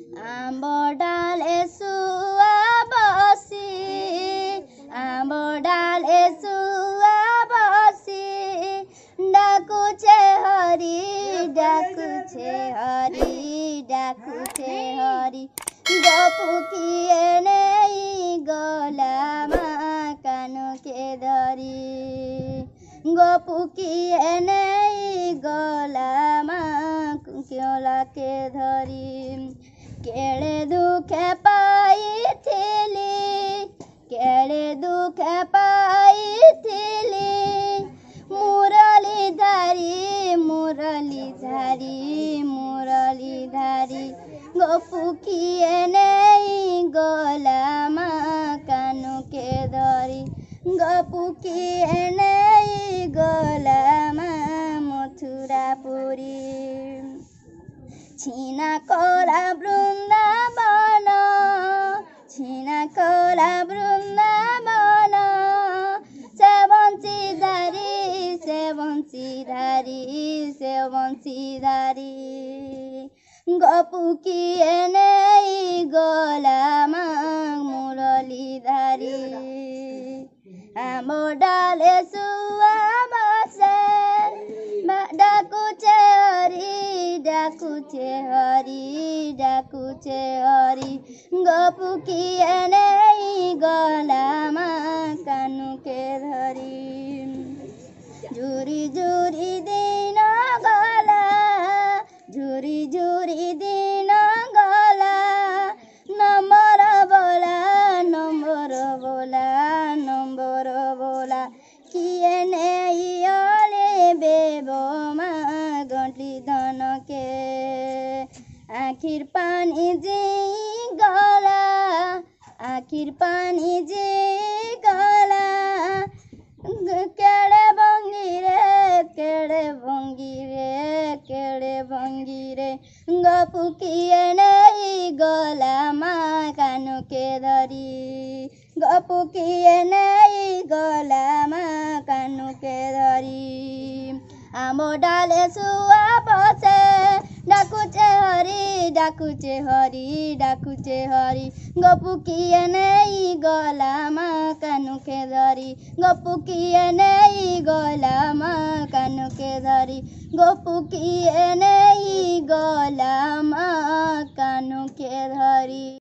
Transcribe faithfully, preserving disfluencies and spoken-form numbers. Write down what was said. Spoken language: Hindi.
आंब डाले सुआ बसी आंब डाले सुआ बसी डाकुचे हरी डाकुचे हरी डाकुचे हरी गपुकिए नहीं गला माँ कानों के धरी गपुकिए नहीं गला माँ क्यों के धरी केड़े दुखे पाई थिली केड़े दुखे पाई थिली मुरली धारी मुरली धारी मुरली धारी गपुकिए नहीं गला माँ कानों के धरी गपुकिए नहीं गला माँ मथुरापुरी छीना कोला वृंदावन छीना कोला वृंदावन सेवंसी धारी सेवंसी धारी सेवंसी धारी गपुकिए नहीं गला माँ मुरली धारी आंब डाले सुआ बसे डाकुचे हरी डाकुचे हरी डाकुचे हरी गपुकिए नहीं गला माँ कानू के धरी झूरी झूरी दिन गला झूरी झूरी दिन गला नंबर बोला नंबर बोला नंबर बोला किए नहीं अले बेबो माँ गंटली धन के आखिर पानी जी गला आखिर पानी जी गला केड़े भंगी रे केड़े भंगी रे केड़े भंगी रे गपुकिए नहीं गला माँ कानों के धरी गपुकिए नहीं गला माँ कानों के धरी आंब डाले सुआ बसे डाकुचे हरी डाकुचे हरी डाकुचे हरी गपुकिए नहीं गला माँ कानू के धरी गपुकिए नहीं गला माँ कानू के धरी गपुकिए नहीं गला माँ कानू के धरी।